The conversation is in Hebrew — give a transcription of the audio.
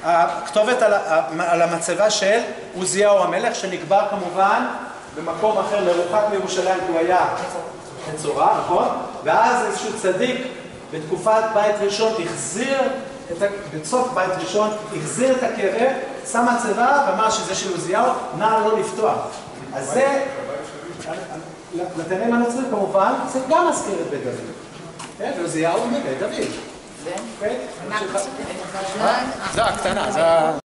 הכתובת על המצבה של עוזיהו המלך, שנקבר כמובן במקום אחר מרוחק מירושלים, כי הוא היה מצורע, נכון? ואז איזשהו צדיק בתקופת בית ראשון בסוף בית ראשון, החזיר את הקבר, שם מצבה ואמר שזה של עוזיהו, נא לא לפתוח. אז זה, לתנאים הנוצרים כמובן, זה גם מזכיר את בית דוד. ועוזיהו מבית דוד. זה הקטנה, זה